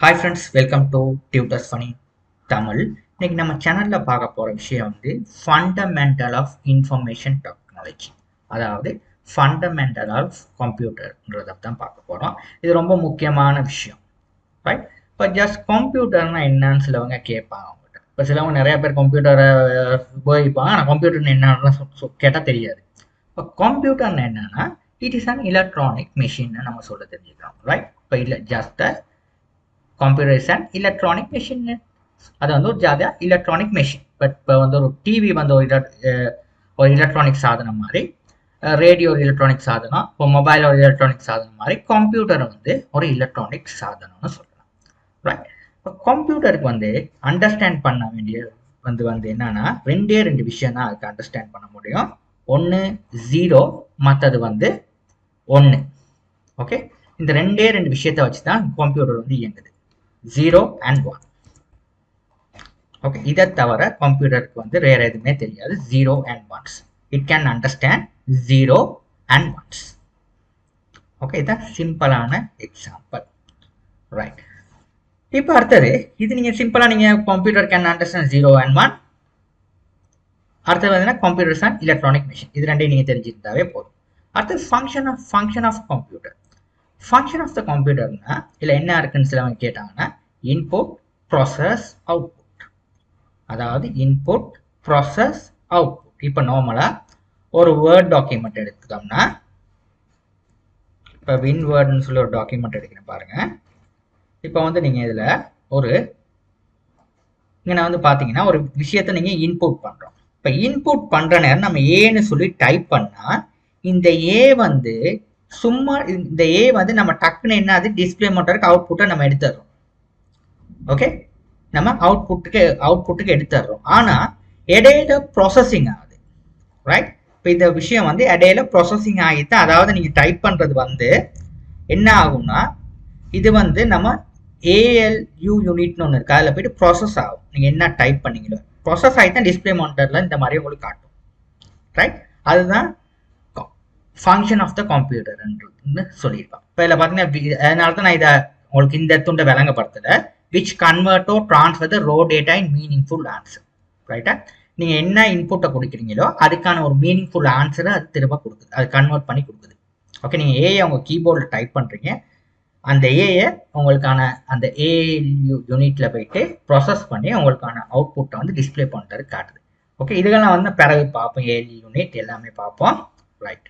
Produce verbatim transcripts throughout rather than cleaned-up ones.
Hi friends, welcome to Tutors Funny Tamil. இன்னைக்கு நம்ம சேனல்ல பார்க்க போற விஷயம் வந்து ஃபண்டமெண்டல் ஆஃப் இன்ஃபர்மேஷன் டெக்னாலஜி, அதாவது ஃபண்டமெண்டல் ஆஃப் கம்ப்யூட்டர்ன்றதை தான் பார்க்க போறோம். இது ரொம்ப முக்கியமான விஷயம், ரைட்? இப்போ ஜஸ்ட் கம்ப்யூட்டர்னா என்னன்னு சிலவங்க கேட்பாங்க அவங்ககிட்ட. இப்போ சிலவங்க நிறைய பேர் கம்ப்யூட்டரை உபயோகிப்பாங்க, ஆனால் கம்ப்யூட்டர்னு என்னன்னு கேட்டால் தெரியாது. இப்போ கம்ப்யூட்டர்னு என்னன்னா it is an electronic machine நம்ம சொல்ல தெரிஞ்சுக்கிறோம், ரைட்? இப்போ இல்லை just computer is an electronic machine. அது வந்து ஒரு ஜாதியா எலக்ட்ரானிக் மெஷின். பட் இப்போ வந்து ஒரு டிவி வந்து ஒரு ஒரு எலக்ட்ரானிக் சாதனம் மாதிரி, ரேடியோ ஒரு எலக்ட்ரானிக் சாதனம், இப்போ மொபைல் ஒரு எலக்ட்ரானிக் சாதனம் மாதிரி கம்ப்யூட்டர் வந்து ஒரு எலக்ட்ரானிக் சாதனம்னு சொல்லலாம், ரைட்? இப்போ கம்ப்யூட்டருக்கு வந்து அண்டர்ஸ்டாண்ட் பண்ண வேண்டிய வந்து வந்து என்னன்னா ரெண்டே ரெண்டு விஷயம் தான் அதுக்கு அண்டர்ஸ்டாண்ட் பண்ண முடியும். ஒன்று ஜீரோ, மற்றது வந்து ஒன்று. ஓகே, இந்த ரெண்டே ரெண்டு விஷயத்தை வச்சு தான் கம்ப்யூட்டர் வந்து இயங்குது, ஜீரோ அண்ட் ஒன். ஓகே, இதை தவிர கம்ப்யூட்டருக்கு வந்து வேற எதுவுமே தெரியாது. Zero and ones, it can understand zero and ones. Okay, இதுதான் சிம்பிளான எக்ஸாம்பிள், ரைட்? இப்போ அடுத்தது இது நீங்க சிம்பிளா நீங்க computer can understand zero and one. அடுத்தது வந்து கம்ப்யூட்டர்ஸ் அண்ட் எலக்ட்ரானிக் மிஷின். இது ரெண்டையும் நீங்க தெரிஞ்சுக்கிட்டாவே போதும். அடுத்தது function of function of computer. Function of the கம்ப்யூட்டர்னா இதில் என்ன இருக்குன்னு சிலவங்க கேட்டாங்கன்னா இன்புட், ப்ராசஸ், அவுட்புட். அதாவது இன்புட், ப்ராசஸ், அவுட்புட். இப்போ நார்மலாக ஒரு வேர்ட் டாக்குமெண்ட் எடுத்துட்டோம்னா, இப்போ வின் வேர்டுன்னு சொல்லி ஒரு டாக்குமெண்ட் எடுக்கிறேன் பாருங்க. இப்போ வந்து நீங்கள் இதில் ஒரு இங்கே நான் வந்து பார்த்தீங்கன்னா ஒரு விஷயத்தை நீங்கள் இன்புட் பண்ணுறோம். இப்போ இன்புட் பண்ணுற நேரம் நம்ம ஏன்னு சொல்லி டைப் பண்ணால் இந்த ஏ வந்து சும்மா இந்த ஏ வந்து நம்ம டக்குன்னு என்ன அது டிஸ்பிளே மோட்டருக்கு அவுட்புட்டை நம்ம எடுத்துடுறோம். ஓகே, நம்ம அவுட்புட்டுக்கு அவுட்புட்டுக்கு எடுத்துடுறோம். ஆனால் இடையில ப்ராசஸிங் ஆகுது, ரைட்? இப்போ இந்த விஷயம் வந்து இடையில ப்ராசஸிங் ஆகிட்டு, அதாவது நீங்கள் டைப் பண்ணுறது வந்து என்ன ஆகும்னா இது வந்து நம்ம ஏஎல்யூ யூனிட்னு ஒன்று இருக்கு, அதில் போயிட்டு ப்ராசஸ் ஆகும். நீங்கள் என்ன டைப் பண்ணீங்களோ ப்ராசஸ் ஆகிட்டு டிஸ்பிளே மானிட்டரில் இந்த மாதிரி உங்களுக்கு காட்டும், ரைட்? அதுதான் ஃபங்க்ஷன் ஆஃப் த கம்ப்யூட்டர்ன்னு சொல்லியிருப்பாங்க. இப்போ இதில் பார்த்தீங்கன்னா அதனால தான் நான் இதை உங்களுக்கு இந்த துண்டை விளங்கப்படுத்தலை. Which convert to transfer the raw data in meaningful answer, ரைட்டா? நீங்கள் என்ன இன்புட்டை கொடுக்குறீங்களோ அதுக்கான ஒரு மீனிங்ஃபுல் ஆன்சரை அது திரும்ப கொடுக்குது, அது கன்வெர்ட் பண்ணி கொடுக்குது. ஓகே, நீங்கள் ஏஐ உங்கள் கீபோர்டில் டைப் பண்ணுறீங்க, அந்த ஏஐ உங்களுக்கான அந்த ஏஎல்யூ யூனிட்டில் போயிட்டு ப்ராசஸ் பண்ணி உங்களுக்கான அவுட்புட்டை வந்து டிஸ்பிளே பண்ணுறது காட்டுது. ஓகே, இதுக்கெல்லாம் வந்து பிறகு பார்ப்போம், ஏஎல்யூ யூனிட் எல்லாமே பார்ப்போம், ரைட்?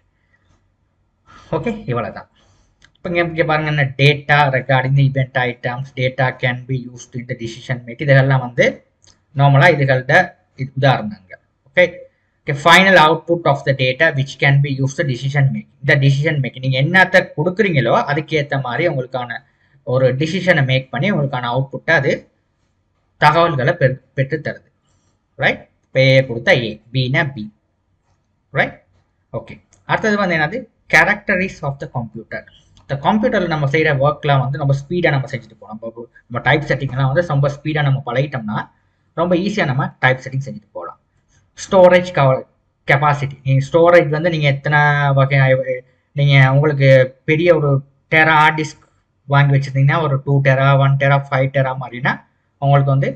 ஓகே, இவ்வளவுதான். இப்போ இங்கே பாருங்க, என்ன data recording the event items, data can be used in the decision make. இதெல்லாம் வந்து நார்மலாக இதுகளோட உதாரணங்க. Okay okay final output of the data which can be use the decision making. இந்த டிசிஷன் மேக்கிங் நீங்கள் என்னத்தை கொடுக்குறீங்களோ அதுக்கேற்ற மாதிரி உங்களுக்கான ஒரு டிசிஷனை மேக் பண்ணி உங்களுக்கான அவுட்புட்டை அது தகவல்களை பெ பெற்று தருது, ரைட்? இப்போ ஏ கொடுத்தா ஏ, பின்னா பி, ரைட்? ஓகே, அடுத்தது வந்து என்னது கேரக்டரிஸ் ஆஃப் த கம்ப்யூட்டர். இந்த கம்ப்யூட்டரில் நம்ம செய்கிற ஒர்க்லாம் வந்து ரொம்ப ஸ்பீடாக நம்ம செஞ்சுட்டு போகணும். நம்ம நம்ம டைப் செட்டிங்லாம் வந்து ரொம்ப ஸ்பீடாக நம்ம பழகிட்டோம்னா ரொம்ப ஈஸியாக நம்ம டைப் செட்டிங் செஞ்சுட்டு போகலாம். ஸ்டோரேஜ் கவ கெப்பாசிட்டி, நீங்கள் ஸ்டோரேஜ் வந்து நீங்கள் எத்தனை வகை நீங்கள் உங்களுக்கு பெரிய ஒரு டெரா ஹார்ட் டிஸ்க் வாங்கி வச்சுருந்தீங்கன்னா ஒரு two tera one tera five tera மாதிரினா உங்களுக்கு வந்து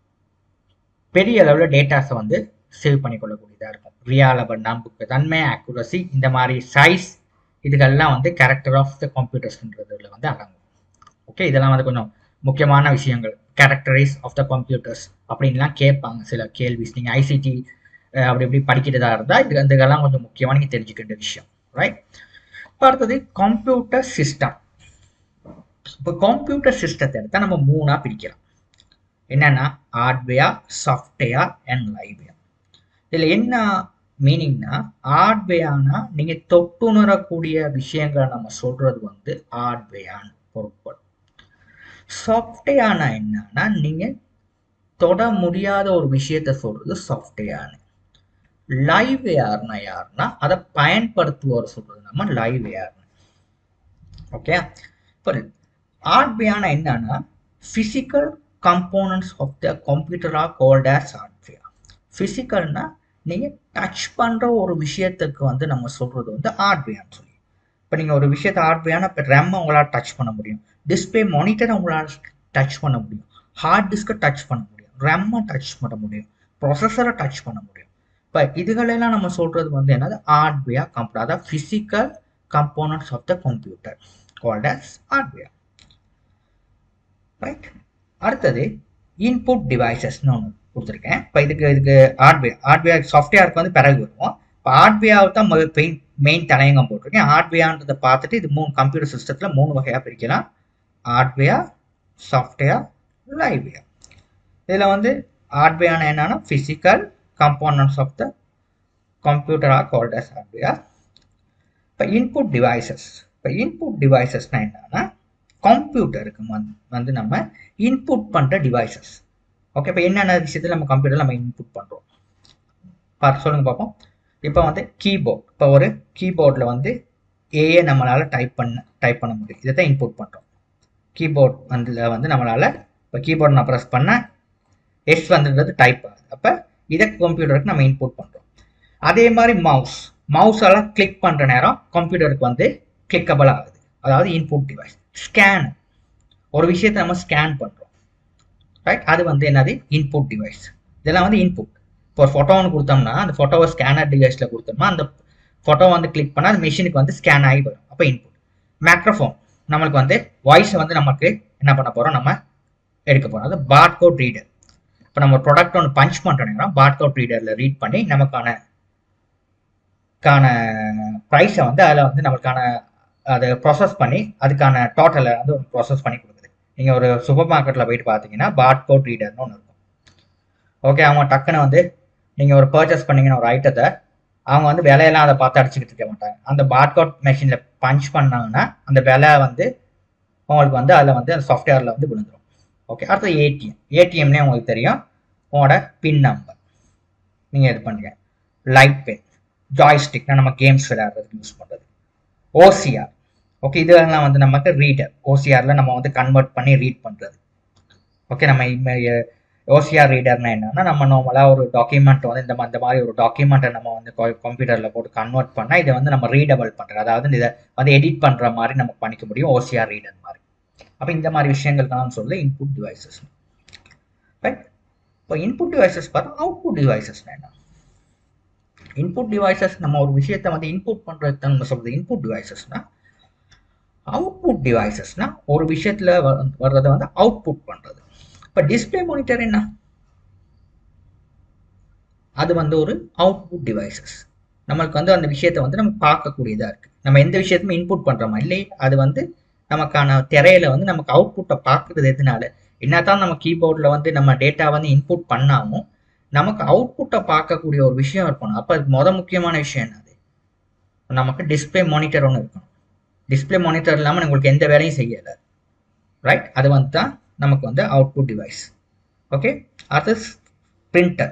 பெரிய அளவில் டேட்டாஸை வந்து சேவ் பண்ணிக்கொள்ளக்கூடியதாக இருக்கும். ரியாலபிள், நம்புக்கு தன்மை, அக்குரசி, இந்த மாதிரி சைஸ், இதுகள்லாம் வந்து கேரக்டர் ஆஃப் த கம்ப்யூட்டர்ஸ்ன்றதுல வந்து அடங்கும். ஓகே, இதெல்லாம் வந்து கொஞ்சம் முக்கியமான விஷயங்கள். கேரக்டரைஸ் ஆஃப் த கம்ப்யூட்டர்ஸ் அப்படின்லாம் கேட்பாங்க சில கேள்வி. நீங்கள் ஐசிடி அப்படி இப்படி படிக்கிறதா இருந்தால் இது இதுக்கெல்லாம் கொஞ்சம் முக்கியமாக நீங்கள் தெரிஞ்சுக்க வேண்டிய விஷயம், ரைட்? இப்போ அடுத்தது கம்ப்யூட்டர் சிஸ்டம். இப்போ கம்ப்யூட்டர் சிஸ்டத்தை எடுத்தால் நம்ம மூணாக பிரிக்கலாம். என்னன்னா ஹார்ட்வேர், சாஃப்ட்வேர் அண்ட் லைவ்வேர். இதில் என்ன மீனிங்னா ஹார்ட்வேர்னா நீங்கள் தொட்டுணரக்கூடிய விஷயங்களை நம்ம சொல்றது வந்து ஹார்ட்வேர்னு பொருட்கள். சாஃப்ட்வேர்னா என்னன்னா நீங்கள் தொட முடியாத ஒரு விஷயத்த சொல்றது சாஃப்ட்வேர்னு. லைவ்வேர்னா யாருன்னா அதை பயன்படுத்துவோர் சொல்றது நம்ம லைவ்வேர்னு. ஓகே, இப்போ ஹார்ட்வேர்னா என்னன்னா physical components of the computer are called as hardware. பிசிக்கல்னா நீங்கள் டச் பண்ணுற ஒரு விஷயத்துக்கு வந்து நம்ம சொல்கிறது வந்து ஹார்ட்வேர்னு சொல்லி. இப்போ நீங்கள் ஒரு விஷயத்தை ஹார்ட்வேர்னா இப்போ ரெம்மை உங்களால் டச் பண்ண முடியும், டிஸ்பிளே மானிட்டரை உங்களால் டச் பண்ண முடியும், ஹார்ட் டிஸ்கை டச் பண்ண முடியும், ரம்மை டச் பண்ண முடியும், ப்ரொசஸரை டச் பண்ண முடியும். இப்போ இதுகளெல்லாம் நம்ம சொல்றது வந்து என்னது ஹார்ட்வேர் கம்ப்யூட்டர், அதாவது physical components of the computer called as hardware. Right. அடுத்தது இன்புட் டிவைசஸ்னு ஒன்று கொடுத்துருக்கேன். இப்போ இதுக்கு இதுக்கு ஹார்ட்வேர் ஹார்ட்வேர் சாஃப்ட்வேருக்கு வந்து பிறகு வருவோம். இப்போ ஹார்ட்வேர் தான் மெயின் மெயின் தலையங்கம் போட்டிருக்கேன். ஹார்ட்வேர்ன்றதை பார்த்துட்டு இது மூணு கம்ப்யூட்டர் சிஸ்டத்தில் மூணு வகையாக பிரிக்கலாம். Hardware, software, liveware. இதில் வந்து ஹார்ட்வேர்னா என்னன்னா physical components of the computer are called as hardware. இப்போ இன்புட் டிவைசஸ் இப்போ இன்புட் டிவைசஸ்னா என்னன்னா கம்ப்யூட்டருக்கு வந்து நம்ம இன்புட் பண்ணுற டிவைசஸ். ஓகே. இப்போ என்னென்ன விஷயத்தில் நம்ம கம்ப்யூட்டர் நம்ம இன்புட் பண்ணுறோம் பார்த்து சொல்லுங்க பார்ப்போம். இப்போ வந்து கீபோர்ட், இப்போ ஒரு கீபோர்டில் வந்து ஏஏ நம்மளால் டைப் பண்ண டைப் பண்ண முடியும். இதை தான் இன்புட் பண்ணுறோம். கீபோர்ட் வந்து வந்து நம்மளால் இப்போ கீபோர்ட் நான் ப்ரெஸ் பண்ண எஸ் வந்துன்றது டைப் ஆகுது. அப்போ இதை கம்ப்யூட்டருக்கு நம்ம இன்புட் பண்ணுறோம். அதே மாதிரி மவுஸ் மவுஸால் கிளிக் பண்ணுற நேரம் கம்ப்யூட்டருக்கு வந்து கிளிக்கபிள் ஆகுது, அதாவது இன்புட் டிவைஸ். ஸ்கேன், ஒரு விஷயத்தை நம்ம ஸ்கேன் பண்ணுறோம். ரைட். அது வந்து என்னது இன்புட் டிவைஸ். இதெல்லாம் வந்து இன்புட். இப்போ ஒரு ஃபோட்டோ ஒன்று கொடுத்தோம்னா அந்த ஃபோட்டோவை ஸ்கேனர் டிவைஸில் கொடுத்தோம்னா அந்த ஃபோட்டோ வந்து கிளிக் பண்ணால் அந்த மிஷினுக்கு வந்து ஸ்கேன் ஆகி வரும். அப்போ இன்புட். மைக்ரோஃபோன் நம்மளுக்கு வந்து வாய்ஸை வந்து நமக்கு என்ன பண்ண போகிறோம், நம்ம எடுக்க போகிறோம். அது பார்கோட் ரீடர். இப்போ நம்ம ஒரு ப்ராடக்ட் ஒன்று பஞ்ச் பண்ணுறோம்னா பார்கோட் ரீடரில் ரீட் பண்ணி நமக்கான கான ப்ரைஸை வந்து அதில் வந்து நம்மளுக்கான அதை ப்ராசஸ் பண்ணி அதுக்கான டோட்டலை வந்து ப்ராசஸ் பண்ணி கொடுக்குது. நீங்கள் ஒரு சூப்பர் மார்க்கெட்டில் போயிட்டு பார்த்தீங்கன்னா பார்கோட் ரீடர்னு ஒன்று இருக்கும். ஓகே. அவங்க டக்குன்னு வந்து நீங்கள் ஒரு பர்ச்சேஸ் பண்ணீங்கன்னா ஒரு ஐட்டத்தை அவங்க வந்து விலையெல்லாம் அதை பார்த்து அடிச்சுக்கிட்டு இருக்க மாட்டாங்க. அந்த பார்கோட் மெஷினில் பஞ்ச் பண்ணாங்கன்னா அந்த விலை வந்து உங்களுக்கு வந்து அதில் வந்து அந்த சாஃப்ட்வேரில் வந்து விழுந்துடும். ஓகே. அடுத்தது ஏடிஎம். ஏடிஎம்னே உங்களுக்கு தெரியும், உங்களோட பின் நம்பர் நீங்கள் இது பண்ணுங்க. லைட் பென், ஜாய்ஸ்டிக்னா நம்ம கேம்ஸ் விளையாடுறதுக்கு யூஸ் பண்ணுறது. ஓசிஆர். ஓகே. இதெல்லாம் வந்து நமக்கு ரீடர். ஓசிஆரில் நம்ம வந்து கன்வெர்ட் பண்ணி ரீட் பண்ணுறது. ஓகே. நம்ம ஓசிஆர் ரீடர்னா என்னன்னா நம்ம நார்மலாக ஒரு டாக்குமெண்ட் வந்து இந்த இந்த மாதிரி ஒரு டாக்குமெண்ட்டை நம்ம வந்து கம்ப்யூட்டரில் போட்டு கன்வெர்ட் பண்ணால் இதை வந்து நம்ம ரீடபிள் பண்ணுறது, அதாவது இதை வந்து எடிட் பண்ணுற மாதிரி நம்ம பண்ணிக்க முடியும் ஓசிஆர் ரீடர் மாதிரி. அப்போ இந்த மாதிரி விஷயங்கள்லாம் சொல்லி இன்புட் டிவைசஸ். ரைட். இப்போ இன்புட் டிவைசஸ் பார்த்தா அவுட்புட் டிவைசஸ்னா என்ன? இன்புட் டிவைசஸ் நம்ம ஒரு விஷயத்தை வந்து இன்புட் பண்ணுறது தான் நம்ம சொல்கிறது இன்புட் டிவைசஸ்னா. அவுட்புட் டிவைசஸ்னா ஒரு விஷயத்தில் வர்றதை வந்து அவுட்புட் பண்ணுறது. இப்போ டிஸ்பிளே மானிட்டர் என்ன? அது வந்து ஒரு அவுட்புட் டிவைசஸ். நம்மளுக்கு வந்து அந்த விஷயத்தை வந்து நம்ம பார்க்கக்கூடியதாக இருக்குது. நம்ம எந்த விஷயத்தையுமே இன்புட் பண்ணுறோமா இல்லை, அது வந்து நமக்கான திரையில வந்து நமக்கு அவுட்புட்டை பார்க்குறது எதுனால, என்னதான் நம்ம கீபோர்டில் வந்து நம்ம டேட்டா வந்து இன்புட் பண்ணாலும் நமக்கு அவுட்புட்டை பார்க்கக்கூடிய ஒரு விஷயம் இருக்கணும். அப்போ அதுக்கு மொதல் முக்கியமான விஷயம் என்னது, நமக்கு டிஸ்பிளே மானிட்டர் ஒன்று இருக்கணும். டிஸ்பிளே மானிட்டர் இல்லாமல் உங்களுக்கு எந்த வேலையும் செய்யலை. ரைட். அது வந்து தான் நமக்கு வந்து அவுட்புட் டிவைஸ். ஓகே. அடுத்து பிரிண்டர்.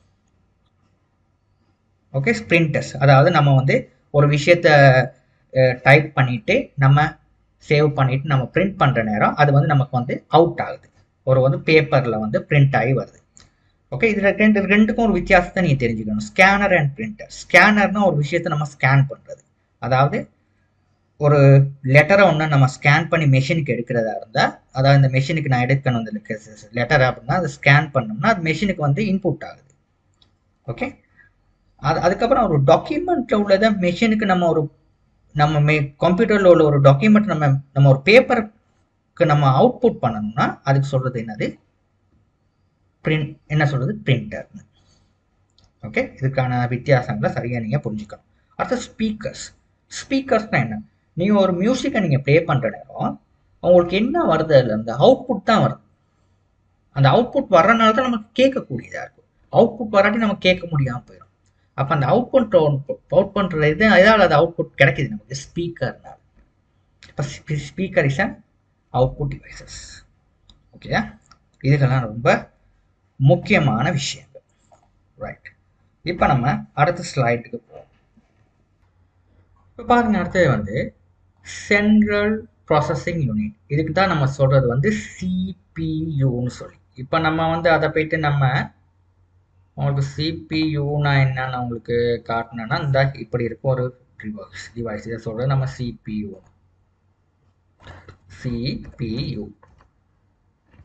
ஓகே. பிரிண்டர்ஸ் அதாவது நம்ம வந்து ஒரு விஷயத்த டைப் பண்ணிட்டு நம்ம சேவ் பண்ணிட்டு நம்ம பிரிண்ட் பண்ணுற நேரம் அது வந்து நமக்கு வந்து அவுட் ஆகுது, ஒரு வந்து பேப்பரில் வந்து பிரிண்ட் ஆகி வருது. ஓகே. இதில் ரெண்டு ரெண்டுக்கும் ஒரு வித்தியாசத்தை நீங்கள் தெரிஞ்சுக்கணும். Scanner and printer. ஸ்கேனர்னா ஒரு விஷயத்தை நம்ம ஸ்கேன் பண்ணுறது, அதாவது ஒரு லெட்டரை ஒன்று நம்ம ஸ்கேன் பண்ணி மெஷினுக்கு எடுக்கிறதா இருந்தால், அதாவது இந்த மெஷினுக்கு நான் எடுக்கணும் இந்த லெட்டர் அப்படின்னா அதை ஸ்கேன் பண்ணோம்னா அது மெஷினுக்கு வந்து இன்புட் ஆகுது. ஓகே. அது அதுக்கப்புறம் ஒரு டாக்குமெண்ட்டில் உள்ளதை மெஷினுக்கு நம்ம ஒரு நம்ம மே கம்ப்யூட்டரில் உள்ள ஒரு டாக்குமெண்ட் நம்ம நம்ம ஒரு பேப்பருக்கு நம்ம அவுட்புட் பண்ணணும்னா அதுக்கு சொல்கிறது என்னது பிரிண்ட் என்ன சொல்கிறது பிரிண்டர்னு. ஓகே. இதுக்கான வித்தியாசங்களை சரியாக நீங்கள் புரிஞ்சுக்கணும். அடுத்து ஸ்பீக்கர்ஸ். ஸ்பீக்கர்ஸ்னா என்ன? நீங்கள் ஒரு மியூசிக்கை நீங்கள் ப்ளே பண்ணுற நேரம் உங்களுக்கு என்ன வருது, அதில் அந்த அவுட்புட் தான் வருது. அந்த அவுட்புட் வர்றதுனால தான் நமக்கு கேட்கக்கூடியதாக இருக்கும். அவுட்புட் வராட்டி நம்ம கேட்க முடியாமல் போயிடும். அப்போ அந்த அவுட்புட் அவுட் பண்ணுற இது எதாவது அது அவுட்புட் கிடைக்கிது நமக்கு ஸ்பீக்கர்னால. இப்போ speaker is an output devices. Okay. இதுக்கெல்லாம் ரொம்ப முக்கியமான விஷயங்கள். ரைட். இப்போ நம்ம அடுத்த ஸ்லைடுக்கு போவோம். இப்போ பாருங்க, அடுத்தது வந்து சென்ட்ரல் ப்ராசஸிங் யூனிட். இதுக்கு தான் நம்ம சொல்கிறது வந்து சிபியூன்னு சொல்லி. இப்போ நம்ம வந்து அதை போயிட்டு நம்ம உங்களுக்கு சிபியூனா என்னன்னு உங்களுக்கு காட்டினேன்னா இந்த இப்படி இருக்கும் ஒரு டிவைஸ் டிவைஸ் இதை சொல்கிறது நம்ம சிபியூ. சிபியூ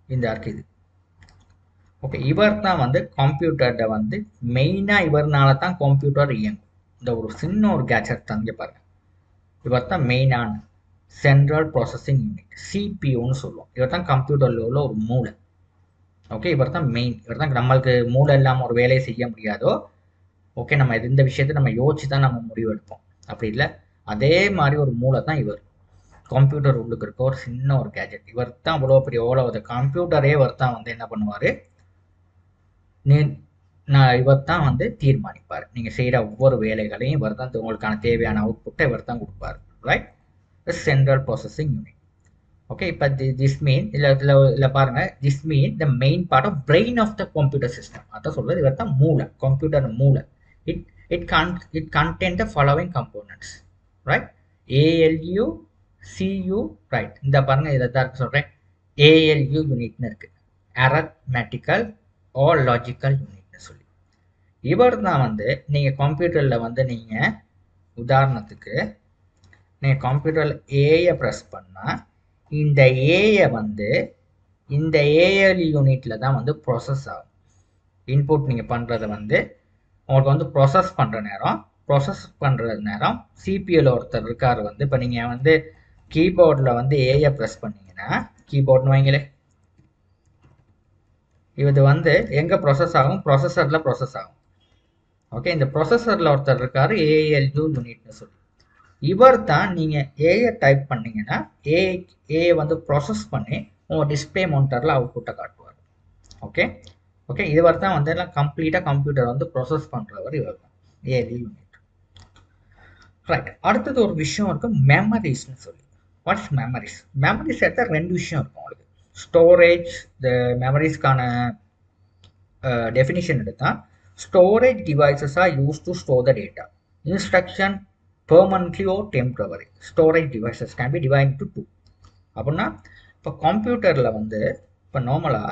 இந்த இருக்கு இது. ஓகே, இவர் தான் வந்து கம்ப்யூட்டர்ட வந்து மெயினாக இவர்னால தான் கம்ப்யூட்டர் இயங்கும். இந்த ஒரு சின்ன ஒரு கேட்ஜெட் தான் இங்கே பாருங்க. இவர் தான் மெயினான சென்ட்ரல் ப்ராசஸிங் யூனிட், சிபியூன்னு சொல்லுவோம். இவர் தான் கம்ப்யூட்டரில் உள்ள ஒரு மூளை. ஓகே, இவர் தான் மெயின். இவர் தான் நம்மளுக்கு மூளை இல்லாமல் ஒரு வேலையை செய்ய முடியாதோ. ஓகே, நம்ம இந்த விஷயத்தை நம்ம யோசிச்சு தான் நம்ம முடிவு எடுப்போம். அப்படி இல்லை, அதே மாதிரி ஒரு மூளை தான் இவர். கம்ப்யூட்டர் உள்ளுக்கு இருக்க ஒரு சின்ன ஒரு கேஜெட். இவர் தான் அவ்வளோ பெரிய ஓலோ கம்ப்யூட்டரே இவர் தான் வந்து என்ன பண்ணுவார், நீ நான் இவர் தான் வந்து தீர்மானிப்பார். நீங்கள் செய்கிற ஒவ்வொரு வேலைகளையும் இவர் தான் உங்களுக்கான தேவையான அவுட்புட்டை இவர் தான் கொடுப்பார். Right, central processing unit. Okay, இப்போ திஸ் மீன் இல்லை இதில் இல்லை பாருங்கள், this mean the main part of brain of the computer system. அதான் சொல்கிறது, இவர் தான் மூளை, கம்ப்யூட்டர் மூளை. It it can it content the following components. Right, ALU CU. Right, இந்த பாருங்க இதை தான் சொல்கிறேன், ஏஎல்யூ யூனிட்னு இருக்குது, அரித்மெட்டிக்கல் ஆர் லாஜிக்கல் யூனிட்னு சொல்லி. இவர் தான் வந்து நீங்கள் கம்ப்யூட்டரில் வந்து நீங்கள் உதாரணத்துக்கு நீங்கள் கம்ப்யூட்டரில் ஏயை ப்ரெஸ் பண்ணால் இந்த ஏயை வந்து இந்த ஏஎல் யூனிட்டில் தான் வந்து ப்ராசஸ் ஆகும். இன்புட் நீங்கள் பண்ணுறதை வந்து உங்களுக்கு வந்து ப்ராசஸ் பண்ணுற நேரம் ப்ராசஸ் பண்ணுற நேரம் சிபியூவில் ஒருத்தர் இருக்கார் வந்து. இப்போ நீங்கள் வந்து கீபோர்டில் வந்து ஏயை ப்ரெஸ் பண்ணிங்கன்னா, கீபோர்ட்னு வைங்களே, இது வந்து எங்கே ப்ராசஸ் ஆகும், ப்ராசஸரில் ப்ராசஸ் ஆகும். ஓகே, இந்த ப்ராசஸரில் ஒருத்தர் இருக்கார் ஏஎல்யூ யூனிட்னு சொல்லி. இவர் தான் நீங்கள் ஏஐ டைப் பண்ணிங்கன்னா ஏ ஏ வந்து ப்ராசஸ் பண்ணி உங்கள் டிஸ்பிளே மானிட்டரில் அவுட்புட்டை காட்டுவார். ஓகே ஓகே இவர் தான் வந்து எல்லாம் கம்ப்ளீட்டாக கம்ப்யூட்டர் வந்து ப்ராசஸ் பண்ணுறவர் இவர் தான், ஏஎல்யூ யூனிட். ரைட், அடுத்தது ஒரு விஷயம் இருக்குது, மெமரிஸ்ன்னு சொல்லி. Watts memories? மெமரிஸ் எடுத்தால் ரெண்டு விஷயம் இருக்கும் உங்களுக்கு. ஸ்டோரேஜ், இந்த மெமரிஸ்க்கான டெஃபினிஷன் எடுத்தால், storage devices are use to store the data, instruction permanently or temporary. Storage devices can be divided into two. அப்படின்னா இப்போ கம்ப்யூட்டரில் வந்து இப்போ நார்மலாக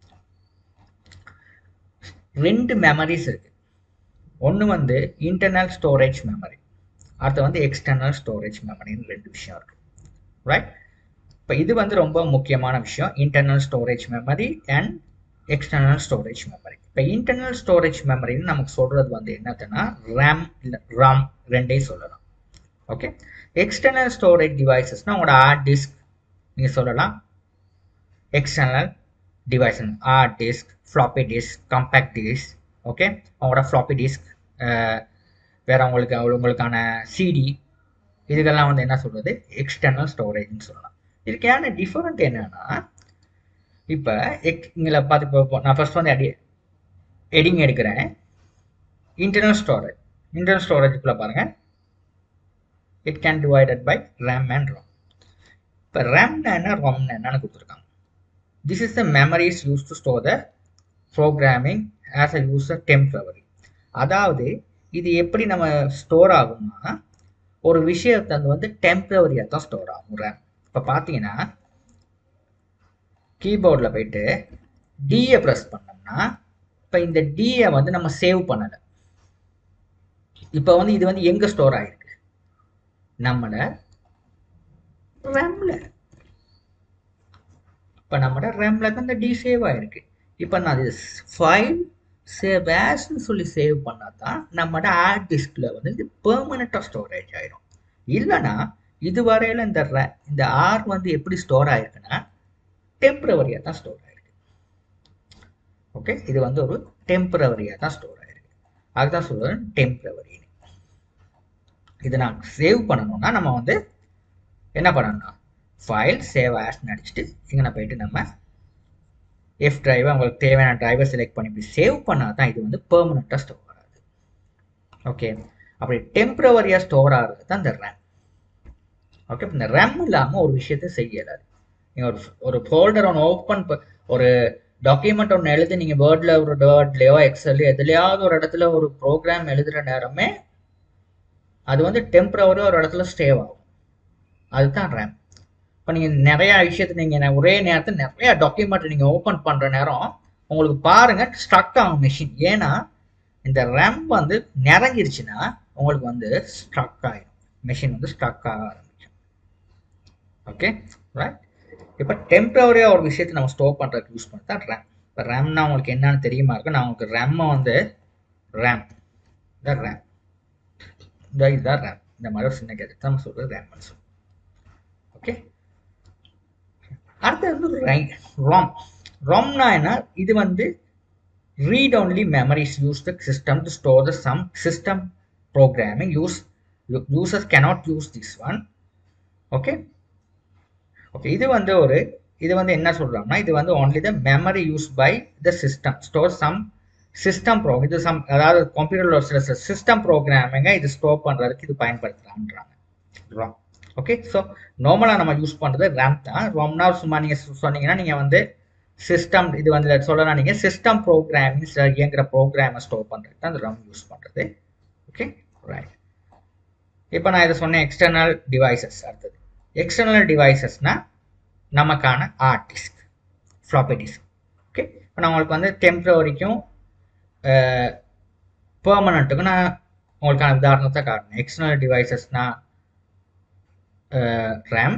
ரெண்டு மெமரிஸ் இருக்குது. ஒன்று வந்து இன்டர்னல் ஸ்டோரேஜ் மெமரி, அடுத்து வந்து எக்ஸ்டர்னல் ஸ்டோரேஜ் மெமரின்னு ரெண்டு விஷயம் இருக்குது. ரைட், இப்போ இது வந்து ரொம்ப முக்கியமான விஷயம், internal storage memory and external storage memory. இப்போ இன்டர்னல் ஸ்டோரேஜ் மெமரின்னு நமக்கு சொல்கிறது வந்து என்னதுன்னா ரேம் இல்லை ராம் ரெண்டையும் சொல்லலாம். ஓகே, எக்ஸ்டர்னல் ஸ்டோரேஜ் டிவைசஸ்னால் உங்களோட ஹார்ட் டிஸ்க் நீங்கள் சொல்லலாம். External device hard disk, floppy disk, compact disk. Okay, உங்களோட ஃப்ளாப்பி டிஸ்க், வேறு உங்களுக்கு உங்களுக்கான சிடி, இதுக்கெல்லாம் வந்து என்ன சொல்கிறது, எக்ஸ்டர்னல் ஸ்டோரேஜ்னு சொல்லலாம். இதுக்கான டிஃபரெண்ட் என்னன்னா, இப்போ எக் இங்கே பார்த்து இப்போ நான் ஃபர்ஸ்ட் வந்து அடி எடிங் எடுக்கிறேன். இன்டர்னல் ஸ்டோரேஜ், இன்டர்னல் ஸ்டோரேஜுக்குள்ளே பாருங்கள், it can divided by RAM and ROM. இப்போ RAM என்ன ROM என்னன்னு கொடுத்துருக்காங்க. This is the memories used to store the programming as a user temporary. அதாவது இது எப்படி நம்ம ஸ்டோர் ஆகும்னா, ஒரு விஷயத்தை வந்து டெம்பரவரியாக தான் ஸ்டோர் ஆகும் RAM. இப்போ பார்த்தீங்கன்னா கீபோர்டில் போயிட்டு டியை ப்ரெஸ் பண்ணோம்னா, இப்போ இந்த டியை வந்து நம்ம சேவ் பண்ணலை. இப்போ வந்து இது வந்து எங்கே ஸ்டோர் ஆகிருக்கு, நம்மட ரேம்ல. இப்போ நம்மட ரேம்ல தான் இந்த டி சேவ் ஆயிருக்கு. இப்போ நான் அது ஃபைல் சேவ் ஆஸ்ன்னு சொல்லி சேவ் பண்ணா தான் நம்மட ஹார்ட் டிஸ்கில் வந்து இது பெர்மனெண்ட்டாக ஸ்டோரேஜ் ஆயிடும். இல்லைன்னா இதுவரையில் இந்த இந்த ஆர் வந்து எப்படி ஸ்டோர் ஆயிருக்குன்னா டெம்பரவரியாக தான் ஸ்டோர் ஆயிருக்கு. ஓகே, இது வந்து ஒரு டெம்பரவரியாக தான் ஸ்டோர் ஆயிருக்கு. அதுதான் சொல்கிறேன் டெம்பரவரி. இதை நான் சேவ் பண்ணணும்னா நம்ம வந்து என்ன பண்ணணும்னா ஃபைல் சேவ் ஆஸ்ன்னு அடிச்சுட்டு இங்கே நான் போயிட்டு நம்ம எஃப் டிரைவை உங்களுக்கு தேவையான டிரைவை செலக்ட் பண்ணி இப்படி சேவ் பண்ணால் தான் இது வந்து பெர்மனெண்ட்டாக ஸ்டோர் ஆகுது. ஓகே, அப்படி டெம்பரவரியாக ஸ்டோர் ஆகுறது தான் இந்த ரேம். ஓகே, இந்த ரேம் இல்லாமல் ஒரு விஷயத்தை செய்யலாது. நீங்கள் ஒரு ஒரு ஃபோல்டர் ஒன்று ஓப்பன் ஒரு டாக்குமெண்ட் ஒன்று எழுதி நீங்கள் வேர்டில் ஒரு வேர்ட்லையோ எக்ஸல்லையோ எதுலையாவது ஒரு இடத்துல ஒரு ப்ரோக்ராம் எழுதுகிற நேரமே அது வந்து டெம்பரவரியாக ஒரு இடத்துல ஸ்டேவ் ஆகும். அதுதான் ரேம். இப்போ நீங்கள் நிறையா விஷயத்தை நீங்கள் ஒரே நேரத்தில் நிறையா டாக்குமெண்ட் நீங்கள் ஓப்பன் பண்ணுற நேரம் உங்களுக்கு பாருங்கள் ஸ்ட்ரக் ஆகும் மெஷின். ஏன்னா இந்த ரேம் வந்து நிறைஞ்சிருச்சுன்னா உங்களுக்கு வந்து ஸ்ட்ரக் ஆகிடும், மெஷின் வந்து ஸ்ட்ரக் ஆக ஆரம்பிக்கும். ஓகே ரைட், இப்போ டெம்பரரியாக ஒரு விஷயத்தை நம்ம ஸ்டோர் பண்ணுறதுக்கு யூஸ் பண்ணி தான் ரேம். இப்போ ரேம்னா உங்களுக்கு என்னன்னு தெரியுமா இருக்கும். நான் உங்களுக்கு ரேம்மை வந்து ரேம் இந்த ரேம் இந்த இதுதான் ரேம். இந்த மாதிரி ஒரு சின்ன கேஜெட் நம்ம சொல்கிறது ரேம்னு சொல்லுவோம். ஓகே, அடுத்து வந்து ரோம். ரோம்னா என்ன? இது வந்து read only memory is used the system to store the some system programming. Use users cannot use this one. Okay, okay, இது வந்து ஒரு இது வந்து என்ன சொல்றாங்கன்னா, இது வந்து only the memory used by the system store some system program. இது சம் அதாவது கம்ப்யூட்டர்ல ஒரு சிஸ்டம் ப்ரோக்ராமிங்கை இது ஸ்டோர் பண்றதுக்கு இது பயன்படுத்துறான்றாங்க. ரோம். ஓகே, ஸோ நார்மலாக நம்ம யூஸ் பண்ணுறது ரேம் தான். ரோம்னா சும்மா நீங்கள் சொன்னீங்கன்னா நீங்கள் வந்து சிஸ்டம் இது வந்து சொல்லலாம், நீங்கள் சிஸ்டம் ப்ரோக்ராமிங் இயங்குற ப்ரோக்ராமை ஸ்டோர் பண்ணுறது தான் அந்த ரம் யூஸ் பண்ணுறது. Okay, right. இப்போ நான் இதை சொன்னேன் எக்ஸ்டர்னல் டிவைசஸ். அடுத்தது எக்ஸ்டர்னல் டிவைசஸ்னா நமக்கான hard disk, floppy disk. Okay, இப்போ நான் உங்களுக்கு வந்து டெம்பரரிக்கும் பெர்மனண்ட்டுக்கும் நான் உங்களுக்கான உதாரணத்தை காட்டினேன். எக்ஸ்டர்னல் டிவைசஸ்னா ரேம்,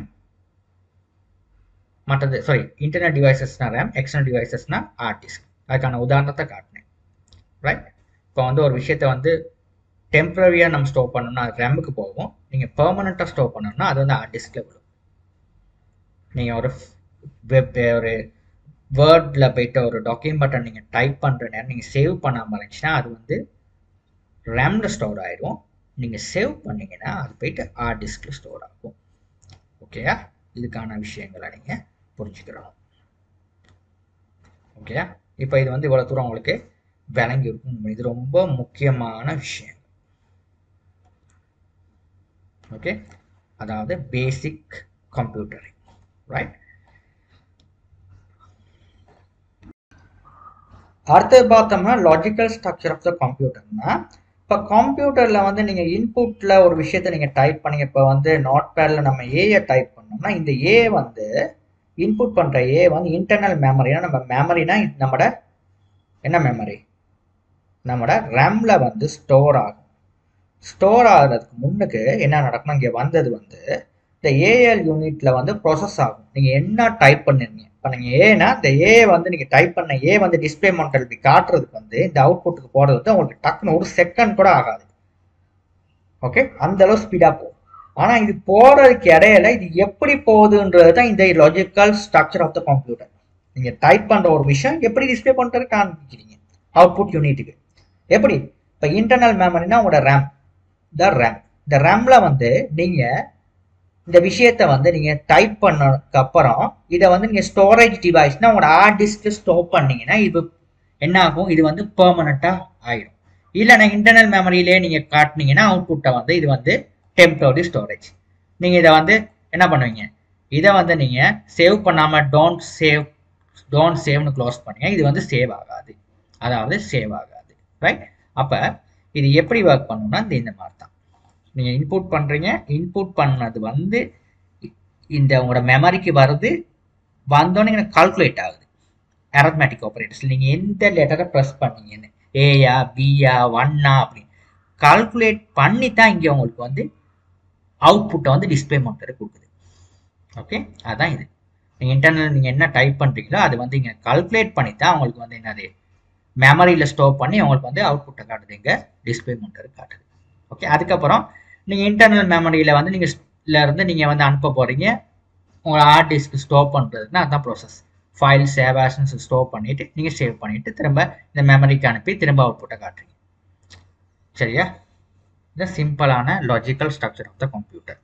மற்றது சாரி இன்டர்னல் டிவைசஸ்னா ரேம், எக்ஸ்டர்னல் டிவைசஸ்னா ஹார்ட் டிஸ்க். அதுக்கான உதாரணத்தை காட்டினேன். ரைட். இப்போ வந்து ஒரு விஷயத்தை வந்து டெம்பரரியாக நம்ம ஸ்டோர் பண்ணணும்னா அது ரேமுக்கு போகும். நீங்கள் பெர்மனண்ட்டாக ஸ்டோர் பண்ணணும்னா அது வந்து ஹார்ட் டிஸ்கில் விடும். நீங்கள் ஒரு வெப் ஒரு வேர்டில் போய்ட்டு ஒரு டாக்குமெண்ட்டை நீங்கள் டைப் பண்ணுற நேரம் நீங்கள் சேவ் பண்ணாமல் இருந்துச்சுன்னா அது வந்து ரேமில் ஸ்டோர் ஆகிடும். நீங்கள் சேவ் பண்ணிங்கன்னா அது போய்ட்டு ஹார்ட் டிஸ்கில் ஸ்டோர் ஆகும். ஓகேயா, இதுக்கான விஷயங்களை நீங்கள் புரிஞ்சுக்கிறோம். ஓகேயா, இப்போ இது வந்து இவ்வளோ தூரம் உங்களுக்கு விளங்கி இருக்கும். இது ரொம்ப முக்கியமான விஷயம். ஓகே, அதாவது பேசிக் கம்ப்யூட்டரிங். ரைட். அடுத்தது பார்த்தோம்னா லாஜிக்கல் ஸ்ட்ரக்சர் ஆஃப் த கம்ப்யூட்டர்னா, இப்போ கம்ப்யூட்டரில் வந்து நீங்கள் இன்புட்டில் ஒரு விஷயத்தை நீங்கள் டைப் பண்ணீங்க. இப்போ வந்து நோட் பேடில் நம்ம ஏயை டைப் பண்ணோம்னா இந்த ஏ வந்து இன்புட் பண்ணுற ஏ வந்து இன்டர்னல் மெமரினா, நம்ம மெமரினா நம்மட என்ன மெமரி நம்மட ரேமில் வந்து ஸ்டோர் ஆகும். ஸ்டோர் ஆகிறதுக்கு முன்னுக்கு என்ன நடக்கணும், இங்கே வந்தது வந்து இந்த ஏஎல் யூனிட்டில் வந்து ப்ராசஸ் ஆகும். நீங்கள் என்ன டைப் பண்ணுறீங்க இப்போ நீங்கள் ஏன்னா இந்த ஏ வந்து நீங்கள் டைப் பண்ண ஏ வந்து டிஸ்பிளே மானிட்டர் இப்படி காட்டுறதுக்கு வந்து இந்த அவுட்புட்டுக்கு போகிறது வந்து உங்களுக்கு டக்குன்னு ஒரு செகண்ட் கூட ஆகாது. ஓகே, அந்த அளவு ஸ்பீடாக போகும். ஆனால் இது போகிறதுக்கு இடையில இது எப்படி போகுதுன்றது தான் இந்த logical structure of the computer. நீங்கள் டைப் பண்ணுற ஒரு விஷயம் எப்படி டிஸ்பிளே பண்ணுறது காமிக்கிறீங்க அவுட்புட் யூனிட்டுக்கு. எப்படி இப்போ இன்டர்னல் மெமரினா உங்களோட ரேம், த ரேம். இந்த ரேமில் வந்து நீங்கள் இந்த விஷயத்தை வந்து நீங்கள் டைப் பண்ணதுக்கு அப்புறம் இதை வந்து நீங்கள் ஸ்டோரேஜ் டிவைஸ்னா உங்களோட ஹார்ட் டிஸ்கில் ஸ்டோர் பண்ணீங்கன்னா இது என்ன ஆகும், இது வந்து பெர்மனண்ட்டாக ஆகிடும். இல்லைன்னா இன்டர்னல் மெமரியிலே நீங்கள் காட்டினீங்கன்னா அவுட்புட்டை வந்து இது வந்து டெம்பரரி ஸ்டோரேஜ். நீங்கள் இதை வந்து என்ன பண்ணுவீங்க, இதை வந்து நீங்கள் சேவ் பண்ணாமல் டோன்ட் சேவ் டோன்ட் சேவ்னு க்ளோஸ் பண்ணீங்க, இது வந்து சேவ் ஆகாது, அதாவது சேவ் ஆகாது. ரைட். அப்போ இது எப்படி ஒர்க் பண்ணணும்னா இந்த இந்த மாதிரி தான் நீங்கள் இன்புட் பண்ணுறீங்க. இன்புட் பண்ணது வந்து இந்த உங்களோட மெமரிக்கு வருது, வந்தோடனே எனக்கு கால்குலேட் ஆகுது. அரித்மெட்டிக் ஆப்ரேட்டர்ஸ் நீங்கள் எந்த லெட்டரை ப்ரெஸ் பண்ணீங்கன்னு, ஏயா பியா ஒன்னா அப்படின்னு கால்குலேட் பண்ணி தான் இங்கே உங்களுக்கு வந்து அவுட்புட்டை வந்து டிஸ்பிளே மானிட்டருக்கு கொடுக்குது. ஓகே, அதான் இது. நீங்கள் இன்டர்னல் நீங்கள் என்ன டைப் பண்ணுறீங்களோ அது வந்து இங்கே கால்குலேட் பண்ணி தான் உங்களுக்கு வந்து என்னது மெமரியில் ஸ்டோர் பண்ணி உங்களுக்கு வந்து அவுட்புட்டை காட்டுது, இங்கே டிஸ்பிளே மானிட்டருக்கு காட்டுது. ஓகே, அதுக்கப்புறம் நீங்கள் இன்டர்னல் மெமரியில் வந்து நீங்கள் இருந்து நீங்கள் வந்து அனுப்ப போகிறீங்க உங்களோட ஹார்ட் டிஸ்க் ஸ்டோர் பண்ணுறதுன்னா அதுதான் ப்ராசஸ். ஃபைல் சேவ் ஆஸ்ன்னு ஸ்டோர் பண்ணிவிட்டு நீங்கள் சேவ் பண்ணிவிட்டு திரும்ப இந்த மெமரிக்கு அனுப்பி திரும்ப அவுட்புட்டை காட்டுறீங்க. சரியா, இது சிம்பிளான logical structure of the computer.